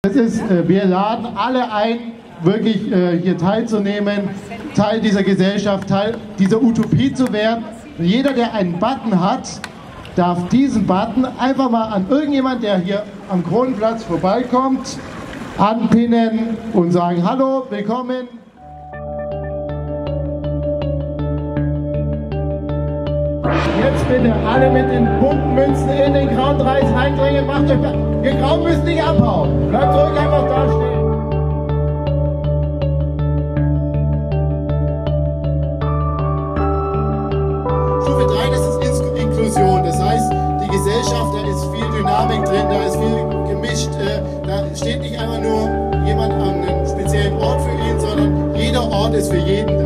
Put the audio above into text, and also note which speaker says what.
Speaker 1: Wir laden alle ein, wirklich hier teilzunehmen, Teil dieser Gesellschaft, Teil dieser Utopie zu werden. Und jeder, der einen Button hat, darf diesen Button einfach mal an irgendjemand, der hier am Kronenplatz vorbeikommt, anpinnen und sagen: Hallo, willkommen. Jetzt bitte alle mit den bunten Münzen in den grauen Kreis reindringen. Macht euch, ihr Grauen müsst nicht abhauen. Bleibt ruhig einfach da stehen. Stufe 3, das ist Inklusion. Das heißt, die Gesellschaft, da ist viel Dynamik drin, da ist viel gemischt. Da steht nicht einfach nur jemand an einem speziellen Ort für ihn, sondern jeder Ort ist für jeden